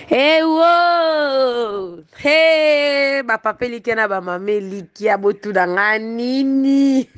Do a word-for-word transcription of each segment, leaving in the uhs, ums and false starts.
Hey, wow! Hey, ba papa likia na ba mame likia botu da nga nini.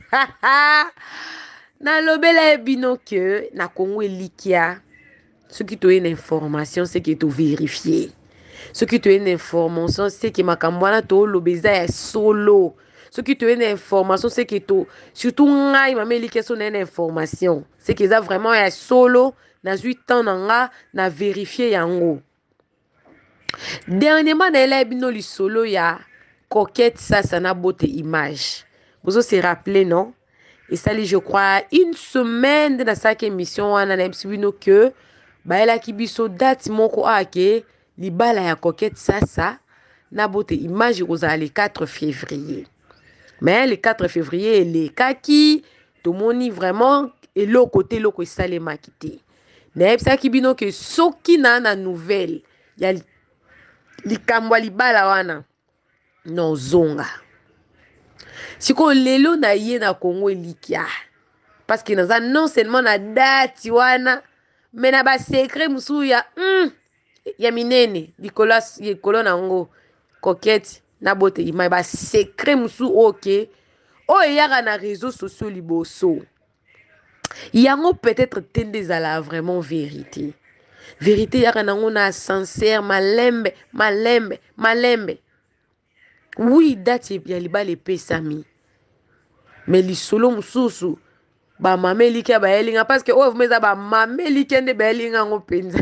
Na lobela bino que na Congo likia. Ce qui te une information, c'est que tu vérifier. Ce qui te une information, c'est que makambwana to lobeza est solo. Ce qui te une information, c'est que tu surtout ngai mame likia son une information. C'est que ça vraiment est solo. Na huit ans nga na vérifier yango. Dernièrement, dans les bino li solo ya coquette ça ça n'a beauté image. Vous se rappelez non? Et ça je crois une semaine de la cinquième émission on a bino que ba ela ki biso date moko ake li bala ya coquette ça ça na beauté image kozala le quatre février. Mais le quatre février les kaki to moni vraiment et le côté le ko salema kité. Na ça ki bino que soki na na nouvelle ya likambo libala wana no zonga siko lelo na ye na Congo likia parce que naza non seulement na date wana mais na ba secret musu ya mm, ya minene likolo likolo na ngo coquette na bote ima ba secret musu ok o yaka na réseaux sociaux liboso yango peut-être tende zala vraiment vérité. Vérité yaka nango na sincère malembe malembe malembe. Oui date ya libala epesami. Mais lisolo mususu ba mame likia ba elinga parce que oh vumeza ba mame likia nde ba elinga ngo penza.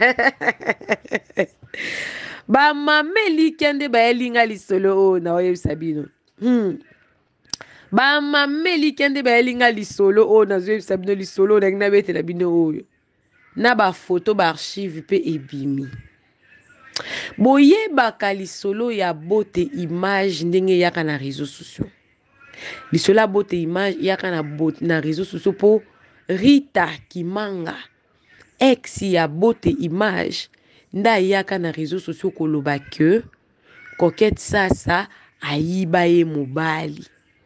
Ba mame likia nde ba elinga lisolo o na oye sabino. Hmm. Ba mame likia nde ba elinga lisolo o na zoye sabino lisolo na ngina bete la bino oyo. Na ba photo ba archive pe ebimi. Boyebaka lisolo ya bote image ndenge yaka na réseaux sociaux. Lisolo ya bote image yaka na bote na réseaux sociaux po Rita Kimanga ex ya bote image nda yaka na réseaux sociaux koloba que coquette sasa ayiba ye mobali.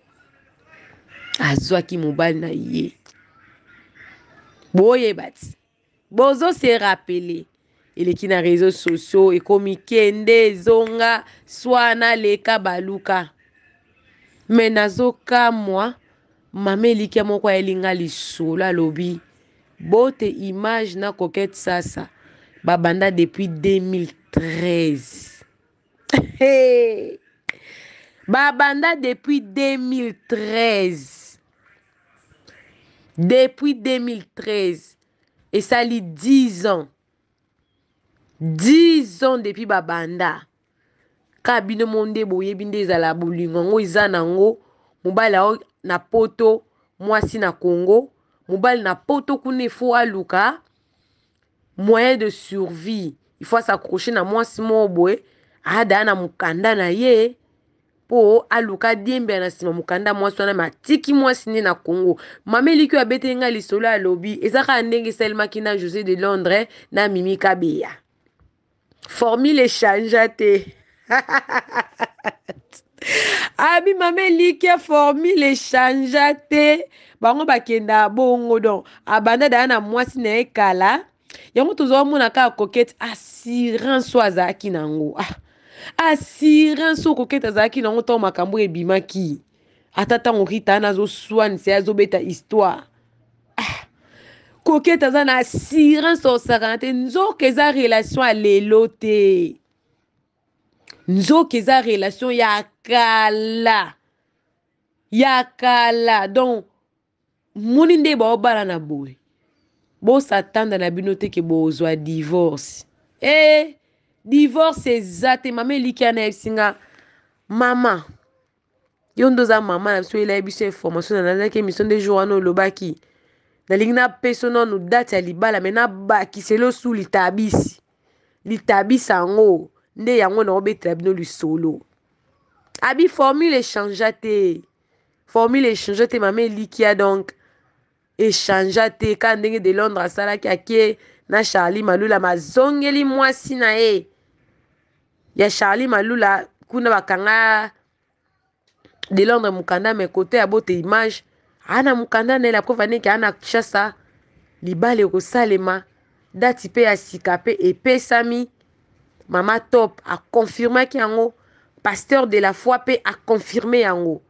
Azwaki mobali na ye. Boyebati. Bozo se rappeler. Eleki na réseaux sociaux ekomi kende zonga swana leka baluka. Mais nazoka moi mame likia moko elinga lisolo alobi bote image na coquette sasa babanda depuis deux mille treize. Hey! Babanda depuis deux mille treize. Depuis deux mille treize. Et ça lit dix ans. dix ans depuis babanda. Kabino monde boye binde zala bulingo ngo izana ngo mobala na poto mwasi na Congo mobali na poto kune fo aluka moyen de survie il faut s'accrocher na mwasi moboe ada na mukanda na ye po aluka diembe na sima mukanda mwasi wana matiki mwasi ne na Congo mame likyo abete nga lisolo ya lobi ezaka ndenge Selma Kina José de Londres na Mimi Kabeya formule changeate. Abi mame likia formule changeate bango bakenda bongo don abanda da na mwasi na ekala yango tozo mona ka coquette assurance azaki nango ah assurance coquette azaki nango to makambo ebimaki atata ngorita nazo swan se azobeta histoire ah coquette azana assurance osakante nzoka eza relation a lelo te. Nzoka eza relation ya kala. Ya kala. Donc, moni nde ba obala na boy. Bo s'attendre na bino te ke bo ozwa divorce. Eh, divorce ezate mame likia na esinga mama. Yondo za mama na so ela biso information na nake mission de jour no lobaki. Na lingna peso no no date ya libala mena baki selo sous litabisi. Litabisa ngo. Nde yango na obetela bino lisolo. Abi formule changeate. Formule changeate mame likia donc échangeate ka ndenge de Londres asalaki ake na Charlie Malula mazongeli mwasi na e. Ya Charlie Malula kuna bakanga de Londres mukanda me kote ya bote image ana mukanda na la preuve aneke ana chasa libale ko salema dati pe ya sika pe epesami Mama Top a confirmé yango. Pasteur de la foi pe a confirmé yango.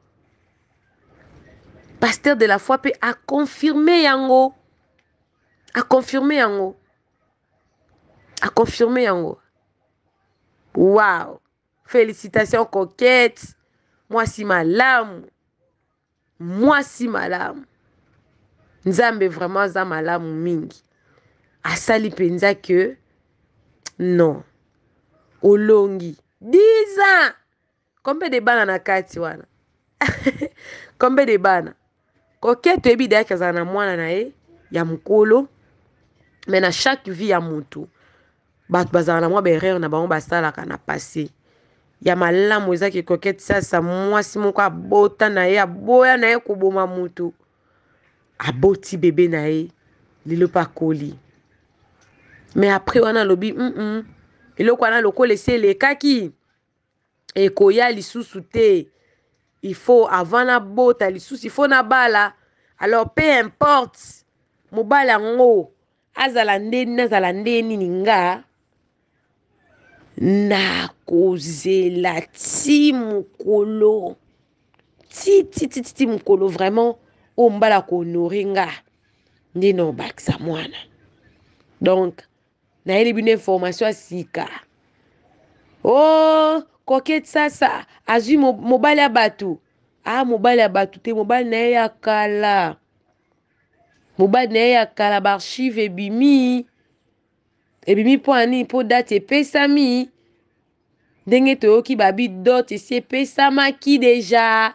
Pasteur de la foi pe a confirmé yango. A confirmé yango. A confirmé yango. Wow. Félicitations coquette. Moi si malamu. Moi si malamu. Nzambe vraiment za malamu mingi. Asali penza que non. Olongi. dix ans. Combien de bana na kati wana? Combien de bana? Coquette ebi da kazana mwana na e ya mukolo. Mais na chaque vie ya mutu. Bat bazana mwa berere na bango basala kana passé. Ya malamu ezaki coquette sasa mwasi moko abota na ye aboya na ye kuboma mutu. Aboti bébé na ye lilo pa koli. Mais après wana lobi mm mm. Eloko wana loko laisser les kaki. Et koya lisusu te. Il faut avant na bota lisusu il faut na bala. Alors peu importe. Mobala ngo azala ndeni nazala ndeni ninga. Na kozela ti mukolo. Ti ti ti ti mukolo vraiment o mbala ko honorer nga. Ndeno baksa mwana. Donc na ele bine information asika. Oh, coquette sasa azui mobali ya batu. Ah, mobali ya batu te mobali na ye ya kala. Mobali na ye ya kala ba archive ebimi. Ebimi po ani po date epesami. Ndenge toyoki babi dot esi epesamaki deja.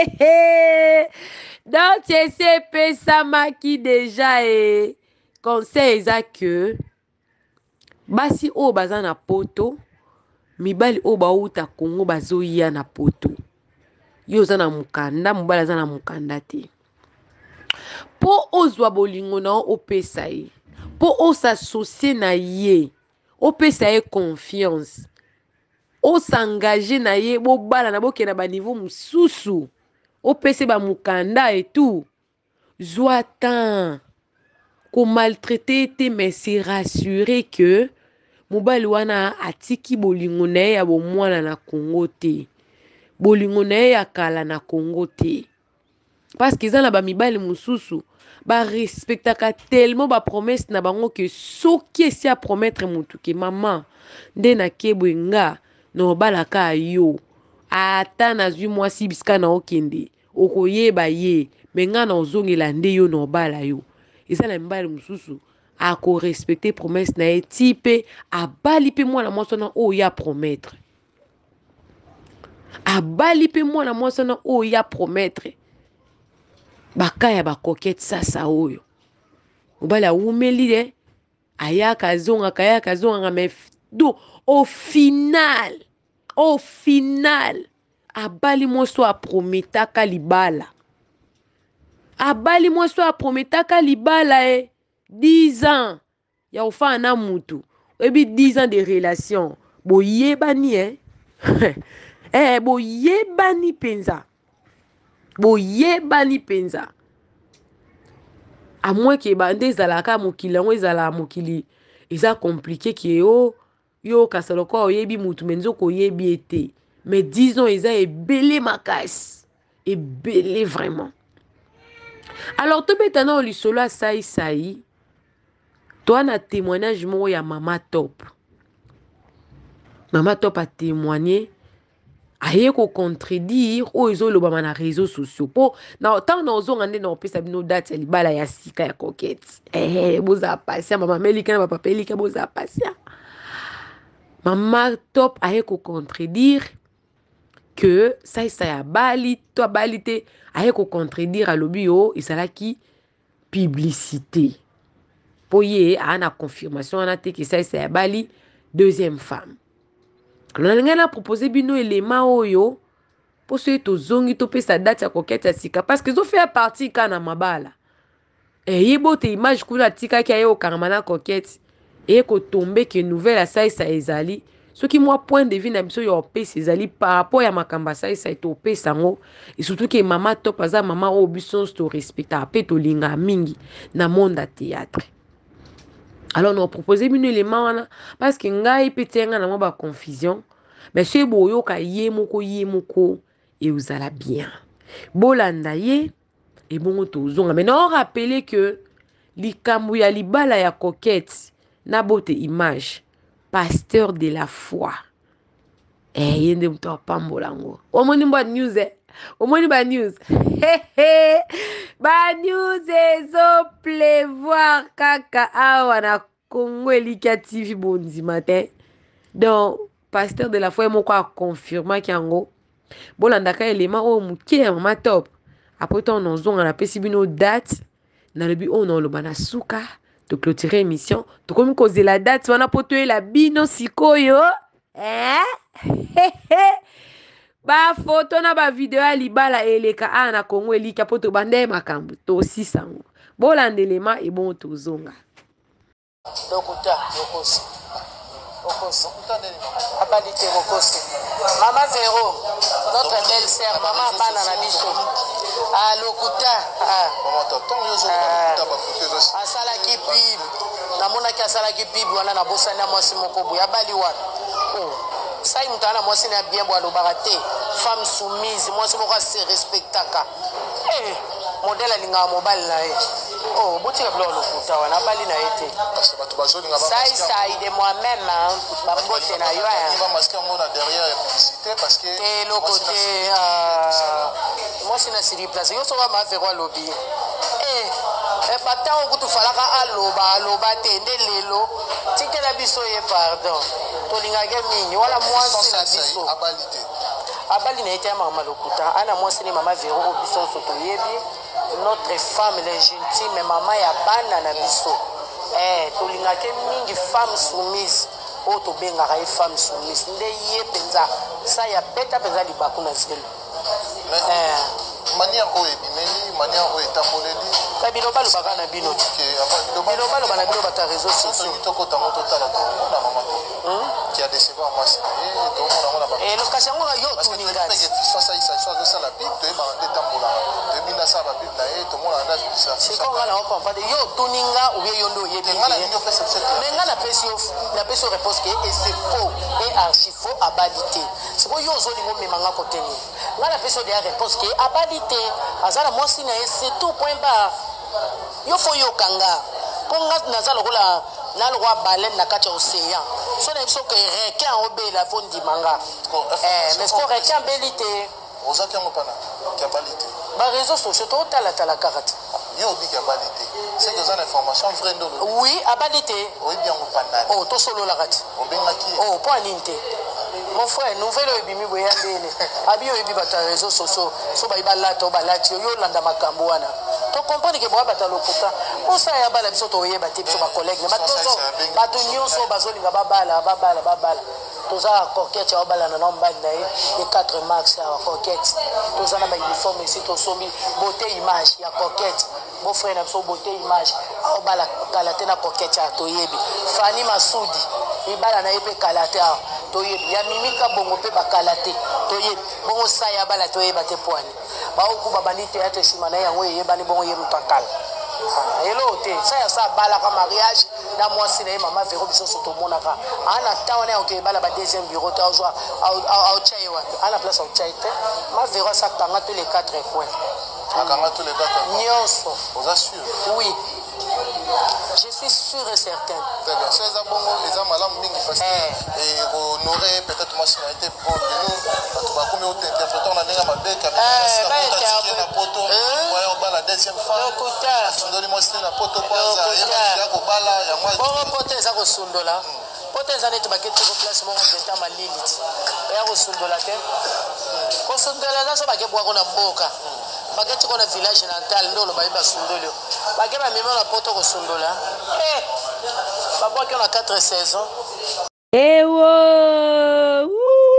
Dot esi epesamaki deja e. Conseil eza que basi o baza na poto. Mibali o bauta Congo bazoya na poto. Yo za na mukanda, mobali za na mukanda te. Po ozwa bolingo na opesa ye. Po osassocie na ye. Opesa ye confiance. Osangaje na ye bo bala na boke na ba niveau mususu. Opese ba mukanda et tout. Zwa temps. Ko maltraiter te mais c'est rassurer que mobali wana atiki bolingo na ye ya bomwana na Congo te. Bolingo na ye ya kala na Congo te. Parce que za na ba mibali mususu ba respectaka tellement ba promesse na bango que soki esi a promettre mutu ke maman nde na kebwe nga no balaka yo ata na zwi mwasi bisika na okende okoyeba ye me nga na ozongela nde yo no bala yo. Eza na mibali mususu ako respecter promesse na ye ti pe abali pe mwana mwasi na o ya promettre. Abali pe mwana mwasi na o ya promettre. Bakaya ba coquette sasa oyo. Mobali awumeli de ayaka zonga kayaka zonga me do au final au final abali mwasi a prometaka libala. Abali mwasi a prometaka libala e. dix ans. Ya ofa na mutu. Ebi dix ans de relation. Bo yebani eh. Eh bo yebani penza. Bo yebani penza. À moins que bande zalaka mokili ngo ezala mokili eza compliqué ki yo yo kasaloko oyebi mutu menzo ko yebi ete. Mais disons eza ebele makasi. Ebele vraiment. Alors to betana o lisolo sai sai. Toi na témoignage mo ya Mama Top. Mama Top a témoigné aye ko contredire o ezolo ba na réseaux sociaux. Po na tant na ozonga nde na opesa bino date ya libala ya sika ya coquette. Eh boza passer mama melika na papa pelika boza passer. Mama Top aye ko contredire que ça ça ya bali to balite aye ko contredire alobi o isalaki publicité. Po ye ana confirmation ana te que ça ça ya bali deuxième femme. Alors nga na proposer bino élément oyo pour ceux to zongi to pesa date ya coquette ya sika parce que zo fait partie kana mabala. Et yebo te image kuna tika ki ayo karamana coquette et ko tomber que nouvelle à ça ça ezali. Ce qui moi point de vue na biso yo pesa ezali par rapport ya makamba ça ça to pesa ngo et surtout que Mama Top aza mama o bison to respecta pe to linga mingi na monde à théâtre. Alors on a proposé un élément parce que ngai peut-être nga na ba confusion mais chez boyo ka ye moko ye moko et vous allez bien bolanda ye et bon tozonga mais non rappeler que likambu ya libala ya coquette na bote image pasteur de la foi eh yende mto pambola ngo omoni mba news eh omoni ba news ba news ezo pleuvoir kaka awa na Congo Elika T V bondi matin donc pasteur de la foi moko a confirma kiango bolandaka élément o muke ya mama top après ton onzonga na pesi bino date na lebi o na loba na suka to clôturer émission to komi cause la date wana poto la bino sikoyo eh ba photo na ba video ya libala eleka a na Congo Elika poto bande makambo to sisango bolandelema e bon tozonga Lokuta Lokosi Lokosi Abalite Lokosi Maman Véro notre belle-sœur maman bana na biso ah Lokuta ah maman tonton yo zo Lokuta ba photo zo asala ki pib na mona ki asala ki pib wana na bosana mwasi moko boya bali wana oh sai mutana mwasi na bien bwa lo barate femme soumise mwasi moko se respectaka eh modèle alinga mobile na ye oh boti ka blolo Lokuta wana bali na yete parce que bato bazolinga ba sai sai de moi-même ba bote na yo ya ba masque ngona derrière publicité parce que et le côté moi c'est na siri place yo so ba ma Véro lobby eh e patan ko tu falaka aloba aloba te nde lelo tikela biso ye pardon to linga ke mingi wala moi c'est na biso abalite abali na yete mama Lokuta ana moi c'est mama Véro ko biso so to yebi notre femme légitime maman ya bana na biso eh to linga ke mingi femme soumise o to benga ka femme soumise nde ye penza sa ya beta penza libaku na zelo eh manière o ebimeli manière o etamboleli ka bino balo baka na bino bino balo bana bino bata réseaux sociaux to ko tango to tala to na mama qui a décevoir moi c'est to mona mona ba et le kashango yo to ninga ça ça ça ça ça la bible to e ba ndetambola to bina sa ba bible na e to mona nda ça c'est ko ngana ko pa de yo to ninga o ye yondo ye bi ngana ninga pesa pesa mais ngana pesa yo na pesa réponse que et c'est faux et archi faux abalité c'est ko yo zo lingo memanga ko teni ngana pesa de réponse que abalité azala mwasi na c'est tout point barre yo fo yo kanga konga nazalo kola na lwa baleine na kati océan so na biso que requin obela fondi manga eh mais ko requin belité ozaki ngo pana ki balité ba réseaux sociaux to tala tala karate yo bi ki balité c'est que ça l'information vraie ndolo oui abalité oui bien ngo pana oh to solo la kati obengaki oh po aninte mon frère nouvelle ebimi boyandene abi yo ebi bata réseaux sociaux so ba ibala to balati yo landa makambo wana to comprendre que boa bata Lokuta pour ça ya bala biso to yeba te biso ba collègue ba to ba to nyonso bazolinga babala babala babala toza coquette ya bala na nombali na ye les quatre max ya coquette toza na ba uniforme ici to sombi beauté image ya coquette bon frère na biso beauté image au bala kalate na coquette ya to yebi Fani Masudi ibala na yepe kalate to yebi ya mimika bongo pe ba kalate to yebi bongo sa ya bala to yeba te poani ba oku ba bandite ya te simana yango yeba ni bongo ye mtakala hello te ça ya sa bala ka mariage na moi si na mama Véro biso soto monaka ana tawana ya ke bala ba deuxième bureau ta zo au au chai wa ana place au chai te ma Véro ça tanga tous les quatre coins akanga tous les quatre nyonso vous assure oui je suis sûr et certain. Très bien. C'est un bon les hommes malam mingi parce que et honorer peut-être moi si on a été pour nous tu vas comme autre interprétant la nenga mabe qui a na poto ouais on va la deuxième fois Lokuta sondoli moi c'est na poto kwanza ya ko bala ya moi bon poto za ko sondola poto za neto baketi ko place mo ngeta malili ya ko sondola te ko sondola za so bakebwa ko na mboka baketi ko na village natal ndolo ba iba sondolo bakeba mimo na poto ko sondola eh babo qui on a quatre saisons ewo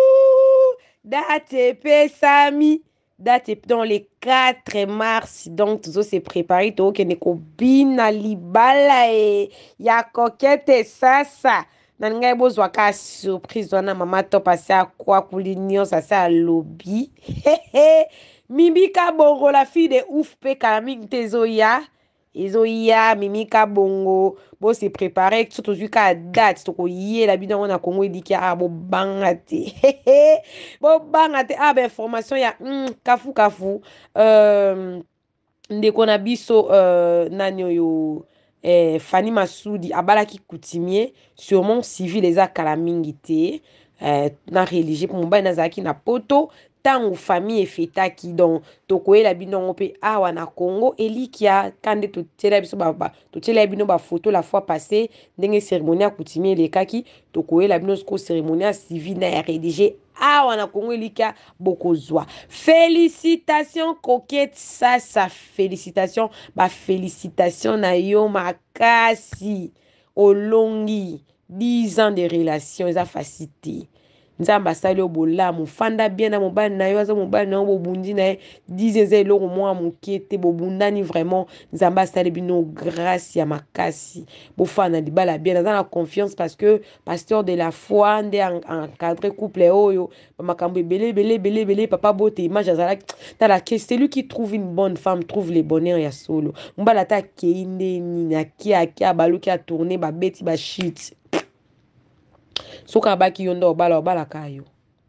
date pesami date dans les quatre mars donc tout ça c'est préparé to ke neko bina libala e ya coquette sasa na ngai bozwa ka surprise wana mama to passer à quoi kulinyo ça ça lobby Mibika bongo la fille de ouf pe kaming tezoya ezo ya mimika bongo bo se préparer surtout jusqu'à date to ko yé la bino na Congo ediki ah bo bangate bo bangate ah ben information ya mm, kafu kafu euh ndeko na biso euh, nani oyo eh, Fanny Massoudi abalaki coutumier sûrement civil eza kala mingi te euh, na religieux pour mobali nazalaki na poto tango famille efetaki donc tokoyela bino mpe awa na Congo elikia kande totela biso ba, ba totela bino ba photo la fois passée ndenge cérémonie ya coutumier lekaki tokoyela bino ko cérémonie ya civil na ya religieux awa na Congo elikia bokozwa félicitations coquette ça ça félicitations ba félicitations na yo makasi olongi dix ans de relation eza facilité nzambe asali yo bolamu fanda bien na mobali na yo aza mobali na yo bobundi na ye dix eza eloko mwa moke te bobundani vraiment nzambe asali bino grâce ya makasi bofanda libala bien naza na confiance parce que pasteur de la foi nde encadré couple oyo bamakambo ebele ebele ebele ebele papa bote image azalaki tala ke celui qui trouve une bonne femme trouve le bonheur ya solo mobali ata akei nde nini akia akia abaluki atourne babeti bashit soki abaki yo nde obala obalaka yo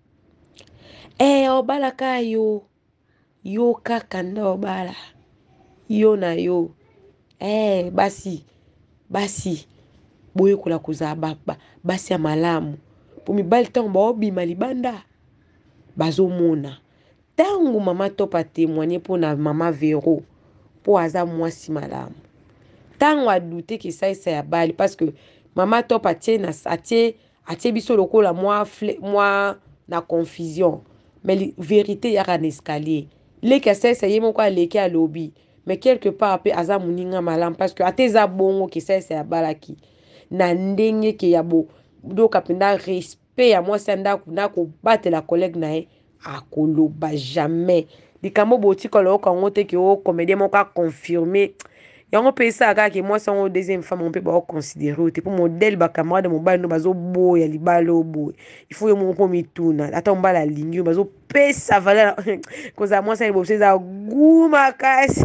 e obalaka yo yo kaka nde obala yo na yo e basi basi boyekola kozala basi ya malamu po mibali ntango baobima libanda bazomona ntango mama top atémoigne mpona mama Vero mpo aza mwasi malamu ntango adute kesalisa ya bali parce que mama top atie na atie atie biso lokola mwa mwa na confusion mais vérité yaka na escalier leki asalisa ye moko aleki alobi mais quelque part mpe aza moninga malamu parce que ate eza bongo kesalisa ya balaki na ndenge ke ya bo doka mpenza respect ya mwasi ya ndako na kobatela collègue na ye akoloba jamais likambo botika loyoka yango te ke o comédien moko aconfirme yango mpe esalaka ke mwasi yango deuxième femme mpe baoconsidere te mpo modele bacamarade mobali no bazoboya libala oboye il faut yo moko mpo mituna ata mobali alingi yo bazopesa valeur kozala mwasi ya liboso eza gu makasi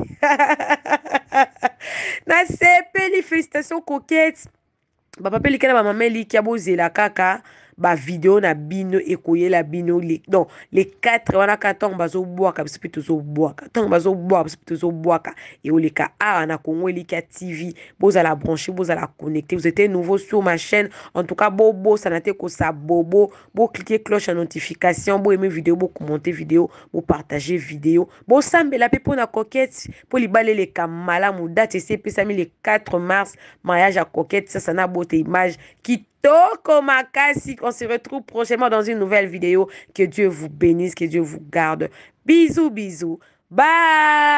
nasepeli félicitation coquette papa mpe likela bamama elikia bozela kaka bavideo na bino ekoyela bino donc les quatre wana ka ntango bazobwaka biso mpe tozobwaka ntango bazobwaka biso mpe tozobwaka eoleka awa na Congo elikia tv bozala branché bozala connecté vous êtes nouveau sur ma chaîne en tout cas bobosana te kosabobo bocliquer cloche ya notification boaime vidéo bocommenter vidéo bopartager vidéo bosambela mpe mpona coquette mpo libala eleka malamu date esi epesami le quatre mars mariage ya coquette sasa na bote image kitoko makasi. On se retrouve prochainement dans une nouvelle vidéo. Que Dieu vous bénisse, que Dieu vous garde. Bisous, bisous. Bye.